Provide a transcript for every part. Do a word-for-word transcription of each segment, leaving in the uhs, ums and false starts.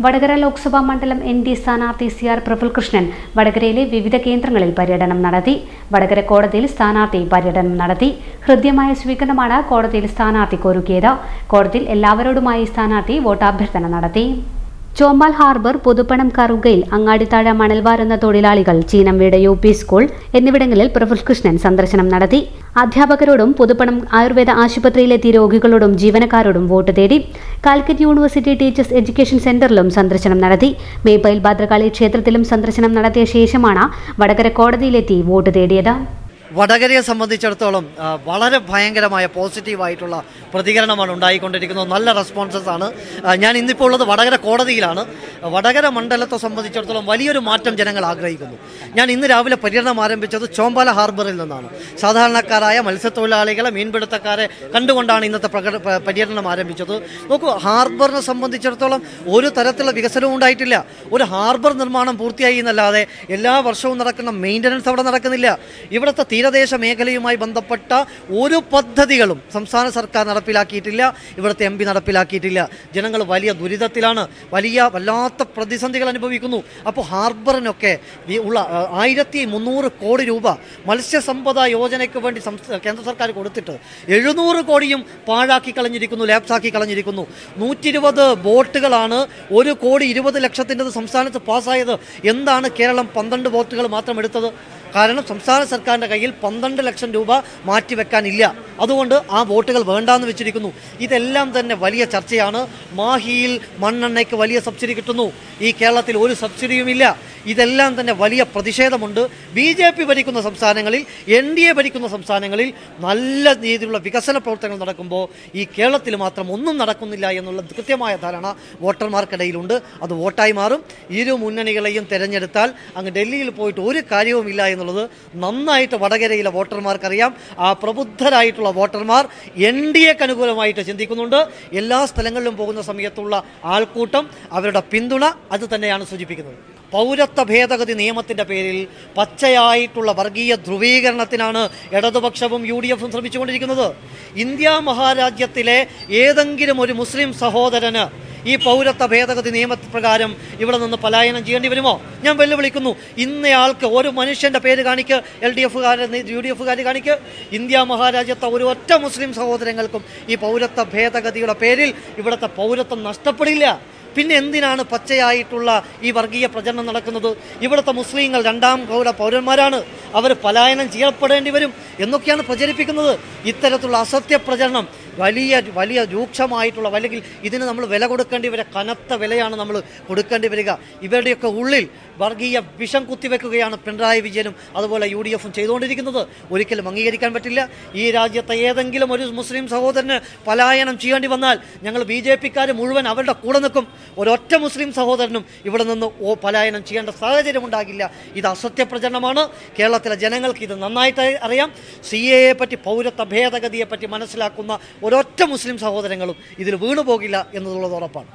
വടകര ലോക്സഭാ മണ്ഡലം N D സ്ഥാനാർത്ഥി C R Praful Krishnan വടകരയിലെ വിവിധ കേന്ദ്രങ്ങളിൽ പര്യടനം നടത്തി. വടകര കോടതിയിൽ സ്ഥാനാർത്ഥി പര്യടനം നടത്തി. ഹൃദ്യമായ സ്വീകരണമാണ് കോടതിയിൽ സ്ഥാനാർത്ഥിക്ക് ഒരുക്കിയത്. കോടതിയിൽ എല്ലാവരോടുമായി സ്ഥാനാർത്ഥി വോട്ടഭ്യർത്ഥന നടത്തി. ചോമ്പാൽ ഹാർബർ, പുതുപ്പണം, കറുകയിൽ, അങ്ങാടിത്താഴ, മണൽവാരുന്ന തൊഴിലാളികൾ, ചീനംവീട് യു പി സ്കൂൾ എന്നിവിടങ്ങളിൽ പ്രഫുൽകൃഷ്ണൻ സന്ദർശനം നടത്തി. അധ്യാപകരോടും പുതുപ്പണം ആയുർവേദ ആശുപത്രിയിലെത്തിയ രോഗികളോടും ജീവനക്കാരോടും വോട്ട് തേടി. കാലിക്കറ്റ് യൂണിവേഴ്സിറ്റി ടീച്ചേഴ്സ് എഡ്യൂക്കേഷൻ സെന്ററിലും സന്ദർശനം നടത്തി. മേപ്പയിൽ ഭദ്രകാളി ക്ഷേത്രത്തിലും സന്ദർശനം നടത്തിയ ശേഷമാണ് വടകര കോടതിയിലെത്തി വോട്ട് തേടിയത്. വടകരയെ സംബന്ധിച്ചിടത്തോളം വളരെ ഭയങ്കരമായ പോസിറ്റീവായിട്ടുള്ള പ്രതികരണമാണ് ഉണ്ടായിക്കൊണ്ടിരിക്കുന്നത്. നല്ല റെസ്പോൺസസ് ആണ്. ഞാൻ ഇന്നിപ്പോൾ ഉള്ളത് വടകര കോടതിയിലാണ്. വടകര മണ്ഡലത്തെ സംബന്ധിച്ചിടത്തോളം വലിയൊരു മാറ്റം ജനങ്ങൾ ആഗ്രഹിക്കുന്നു. ഞാൻ ഇന്ന് രാവിലെ പര്യടനം ആരംഭിച്ചത് ചോമ്പാല ഹാർബറിൽ നിന്നാണ്. സാധാരണക്കാരായ മത്സ്യത്തൊഴിലാളികളെ, മീൻപിടുത്തക്കാരെ കണ്ടുകൊണ്ടാണ് ഇന്നത്തെ പര്യടനം ആരംഭിച്ചത്. നോക്കൂ, ഹാർബറിനെ സംബന്ധിച്ചിടത്തോളം ഒരു തരത്തിലുള്ള വികസനവും ഉണ്ടായിട്ടില്ല. ഒരു ഹാർബർ നിർമ്മാണം പൂർത്തിയായി എന്നല്ലാതെ എല്ലാ വർഷവും നടക്കുന്ന മെയിൻ്റനൻസ് അവിടെ നടക്കുന്നില്ല. ഇവിടുത്തെ തീരദേശ മേഖലയുമായി ബന്ധപ്പെട്ട ഒരു പദ്ധതികളും സംസ്ഥാന സർക്കാർ നടപ്പിലാക്കിയിട്ടില്ല. ഇവിടുത്തെ എം പി നടപ്പിലാക്കിയിട്ടില്ല. ജനങ്ങൾ വലിയ ദുരിതത്തിലാണ്, വലിയ വല്ലാത്ത പ്രതിസന്ധികൾ അനുഭവിക്കുന്നു. അപ്പോൾ ഹാർബറിനൊക്കെ ഉള്ള ആയിരത്തി മുന്നൂറ് കോടി രൂപ മത്സ്യസമ്പദ യോജനയ്ക്ക് വേണ്ടി കേന്ദ്ര സർക്കാർ കൊടുത്തിട്ട് എഴുന്നൂറ് കോടിയും പാഴാക്കി കളഞ്ഞിരിക്കുന്നു, ലാപ്സാക്കി കളഞ്ഞിരിക്കുന്നു. നൂറ്റി ഇരുപത് ബോട്ടുകളാണ് ഒരു കോടി ഇരുപത് ലക്ഷത്തിൻ്റെ സംസ്ഥാനത്ത് പാസ്സായത്. എന്താണ് കേരളം പന്ത്രണ്ട് ബോട്ടുകൾ മാത്രം എടുത്തത്? കാരണം സംസ്ഥാന സർക്കാരിൻ്റെ കയ്യിൽ പന്ത്രണ്ട് ലക്ഷം രൂപ മാറ്റിവെക്കാനില്ല. അതുകൊണ്ട് ആ ബോട്ടുകൾ വേണ്ടാന്ന് വെച്ചിരിക്കുന്നു. ഇതെല്ലാം തന്നെ വലിയ ചർച്ചയാണ്. മാഹിയിൽ മണ്ണെണ്ണയ്ക്ക് വലിയ സബ്സിഡി കിട്ടുന്നു. ഈ കേരളത്തിൽ ഒരു സബ്സിഡിയുമില്ല. ഇതെല്ലാം തന്നെ വലിയ പ്രതിഷേധമുണ്ട്. ബി ജെ പി ഭരിക്കുന്ന സംസ്ഥാനങ്ങളിൽ, എൻ ഡി എ ഭരിക്കുന്ന സംസ്ഥാനങ്ങളിൽ നല്ല രീതിയിലുള്ള വികസന പ്രവർത്തനങ്ങൾ നടക്കുമ്പോൾ ഈ കേരളത്തിൽ മാത്രം ഒന്നും നടക്കുന്നില്ല എന്നുള്ള കൃത്യമായ ധാരണ വോട്ടർമാർക്കിടയിലുണ്ട്. അത് വോട്ടായി മാറും. ഇരു മുന്നണികളെയും തിരഞ്ഞെടുത്താൽ അങ്ങ് ഡൽഹിയിൽ പോയിട്ട് ഒരു കാര്യവുമില്ല എന്നുള്ളത് നന്നായിട്ട് വടകരയിലെ വോട്ടർമാർക്കറിയാം. ആ പ്രബുദ്ധരായിട്ടുള്ള വോട്ടർമാർ എൻ ഡി എക്ക് അനുകൂലമായിട്ട് ചിന്തിക്കുന്നുണ്ട്. എല്ലാ സ്ഥലങ്ങളിലും പോകുന്ന സമയത്തുള്ള ആൾക്കൂട്ടം, അവരുടെ പിന്തുണ അത് തന്നെയാണ് സൂചിപ്പിക്കുന്നത്. പൗരത്വ ഭേദഗതി നിയമത്തിൻ്റെ പേരിൽ പച്ചയായിട്ടുള്ള വർഗീയ ധ്രുവീകരണത്തിനാണ് ഇടതുപക്ഷവും യു ഡി എഫും ശ്രമിച്ചുകൊണ്ടിരിക്കുന്നത്. ഇന്ത്യ മഹാരാജ്യത്തിലെ ഏതെങ്കിലും ഒരു മുസ്ലിം സഹോദരന് ഈ പൗരത്വ ഭേദഗതി നിയമപ്രകാരം ഇവിടെ നിന്ന് പലായനം ചെയ്യേണ്ടി വരുമോ? ഞാൻ വെല്ലുവിളിക്കുന്നു. ഇന്നയാൾക്ക് ഒരു മനുഷ്യൻ്റെ പേര് കാണിക്ക്, എൽ ഡി എഫുകാർ, യു ഡി എഫുകാർ കാണിക്ക്. ഇന്ത്യ മഹാരാജ്യത്തെ ഒരു ഒറ്റ മുസ്ലിം സഹോദരങ്ങൾക്കും ഈ പൗരത്വ ഭേദഗതിയുടെ പേരിൽ ഇവിടുത്തെ പൗരത്വം നഷ്ടപ്പെടില്ല. പിന്നെ എന്തിനാണ് പച്ചയായിട്ടുള്ള ഈ വർഗീയ പ്രചരണം നടക്കുന്നത്? ഇവിടുത്തെ മുസ്ലിങ്ങൾ രണ്ടാം പൗര പൗരന്മാരാണ്, അവർ പലായനം ചെയ്യപ്പെടേണ്ടി വരും എന്നൊക്കെയാണ് പ്രചരിപ്പിക്കുന്നത്. ഇത്തരത്തിലുള്ള അസത്യ പ്രചരണം വലിയ വലിയ രൂക്ഷമായിട്ടുള്ള, അല്ലെങ്കിൽ ഇതിന് നമ്മൾ വില കൊടുക്കേണ്ടി വരിക, കനത്ത വിലയാണ് നമ്മൾ കൊടുക്കേണ്ടി വരിക. ഇവരുടെയൊക്കെ ഉള്ളിൽ വർഗീയ വിഷം കുത്തിവെക്കുകയാണ് പിണറായി വിജയനും അതുപോലെ യു ഡി എഫും ചെയ്തുകൊണ്ടിരിക്കുന്നത്. ഒരിക്കലും അംഗീകരിക്കാൻ പറ്റില്ല. ഈ രാജ്യത്തെ ഏതെങ്കിലും ഒരു മുസ്ലിം സഹോദരന് പലായനം ചെയ്യേണ്ടി വന്നാൽ ഞങ്ങൾ ബി ജെ പിക്കാർ മുഴുവൻ അവരുടെ കൂടെ നിൽക്കും. ഒരൊറ്റ മുസ്ലിം സഹോദരനും ഇവിടെ നിന്ന് ഓ പലായനം ചെയ്യേണ്ട സാഹചര്യം ഉണ്ടാകില്ല. ഇത് അസത്യ പ്രചരണമാണ്. കേരളത്തിലെ ജനങ്ങൾക്ക് ഇത് നന്നായിട്ട് അറിയാം. സി എയെ പറ്റി, പൗരത്വ ഭേദഗതിയെ പറ്റി മനസ്സിലാക്കുന്ന ഒരൊറ്റ മുസ്ലിം സഹോദരങ്ങളും ഇതിൽ വീണുപോകില്ല എന്നുള്ളത് ഉറപ്പാണ്.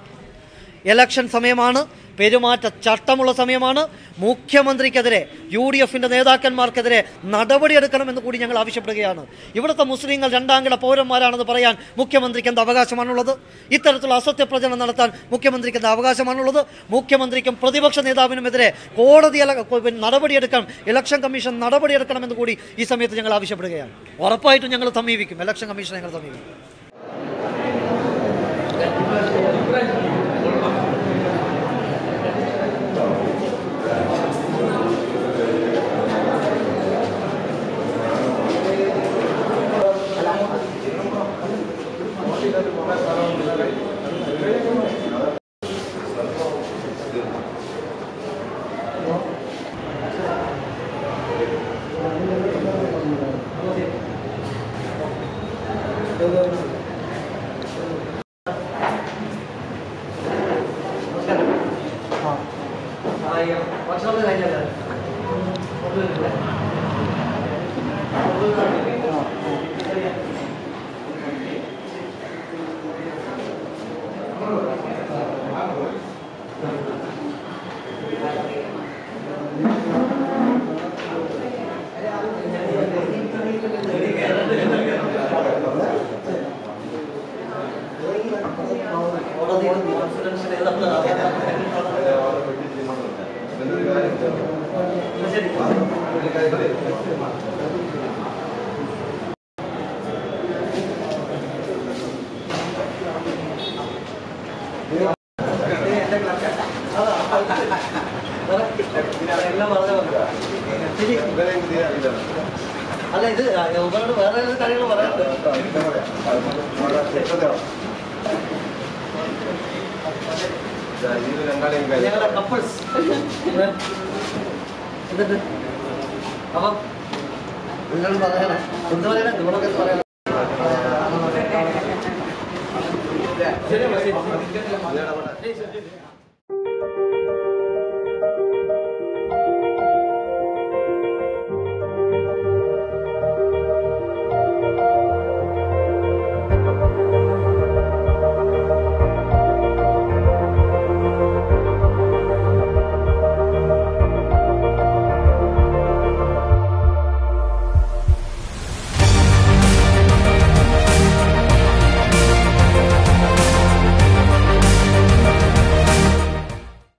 ഇലക്ഷൻ സമയമാണ്, പെരുമാറ്റ ചട്ടമുള്ള സമയമാണ്. മുഖ്യമന്ത്രിക്കെതിരെ, യു ഡി എഫിൻ്റെ നേതാക്കന്മാർക്കെതിരെ നടപടിയെടുക്കണമെന്ന് കൂടി ഞങ്ങൾ ആവശ്യപ്പെടുകയാണ്. ഇവിടുത്തെ മുസ്ലിങ്ങൾ രണ്ടാംകിട പൗരന്മാരാണെന്ന് പറയാൻ മുഖ്യമന്ത്രിക്ക് എന്ത് അവകാശമാണുള്ളത്? ഇത്തരത്തിലുള്ള അസത്യ പ്രചരണം നടത്താൻ മുഖ്യമന്ത്രിക്ക് എന്ത് അവകാശമാണുള്ളത്? മുഖ്യമന്ത്രിക്കും പ്രതിപക്ഷ നേതാവിനുമെതിരെ കോടതി നടപടിയെടുക്കണം, ഇലക്ഷൻ കമ്മീഷൻ നടപടിയെടുക്കണമെന്ന് കൂടി ഈ സമയത്ത് ഞങ്ങൾ ആവശ്യപ്പെടുകയാണ്. ഉറപ്പായിട്ടും ഞങ്ങൾ സമീപിക്കും, ഇലക്ഷൻ കമ്മീഷനെ ഞങ്ങൾ സമീപിക്കും. കോടതിയിൽ കോൺഫിഡൻഷ്യൽ അല്ല ഇത് ഉപരോട് വേറെ കാര്യങ്ങൾ പറയാറുണ്ട്. ഞങ്ങളുടെ കപ്പിൾസ് എന്നിട്ട് അപ്പം നിങ്ങൾ പറയണേ എന്ത് പറയണേ നിങ്ങളൊക്കെ എന്ത് പറയണേ ശരി ശരി